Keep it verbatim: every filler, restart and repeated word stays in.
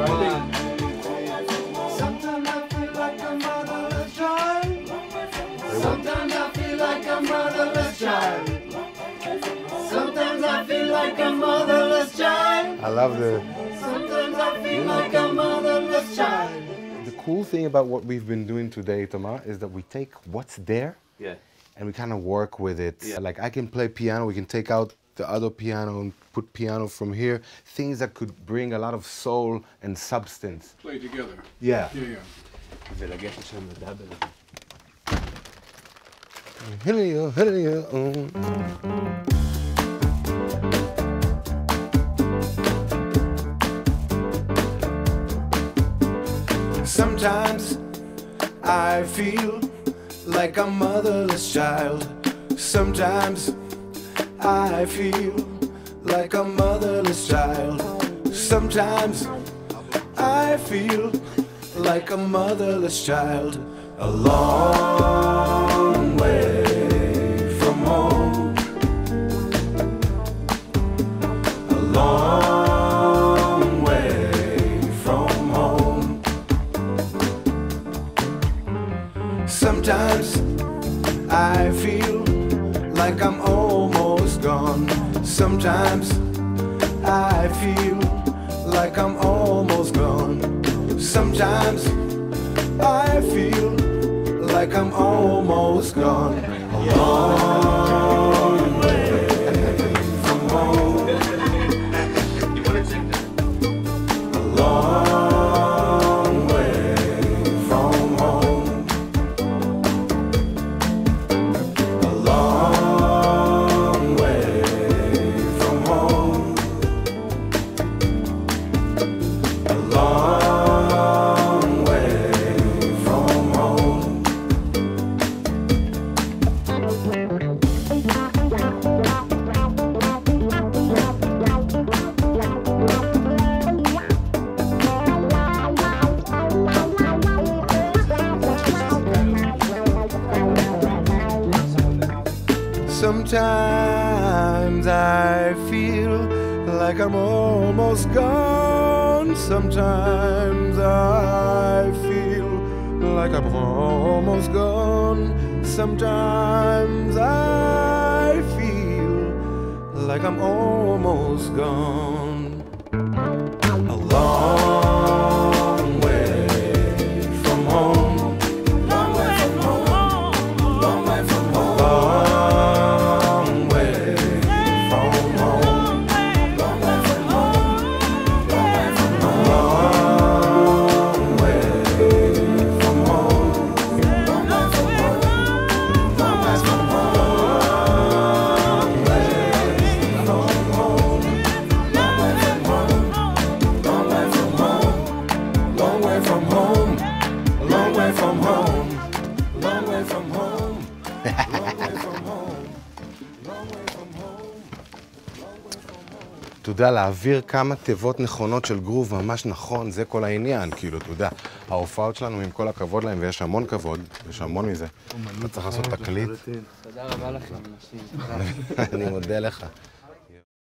Sometimes I feel like a motherless child. Sometimes I feel like a motherless child. Sometimes I feel like a motherless child. I love the... Sometimes I feel like a motherless child. The cool thing about what we've been doing today, Itamar, is that we take what's there yeah. and we kind of work with it. Yeah. Like I can play piano, we can take out the other piano and put piano from here. Things that could bring a lot of soul and substance. Play together. Yeah. Yeah, yeah. ולגשת שם לדאבל. Sometimes I feel like a motherless child. Sometimes I feel like a motherless child. Sometimes I feel like a motherless child. A long way from home. A long way from home. Sometimes I feel like I'm almost gone. Sometimes I feel like I'm almost gone. Sometimes I feel like I'm almost gone. A long way from home. A long way from home. A long way from home. A long way from home. Sometimes I feel like I'm almost gone. Sometimes I feel like I'm almost gone. Sometimes I feel like I'm almost gone. A long way from home. Long way from home. Long way from home. Long way from home. Long way from home. Long way from home. Long way from home. Long way from home. Long way from home. Long way from home. Long way from home. Long way from home. Long way from home. Long way from home. Long way from home. אתה יודע, להעביר כמה תיבות נכונות של גרוב ממש נכון, זה כל העניין, כאילו, אתה יודע, ההופעות שלנו, עם כל הכבוד להם, ויש המון כבוד, יש המון מזה, אתה צריך לעשות תקליט. תודה רבה לכם, אנשים. אני מודה לך.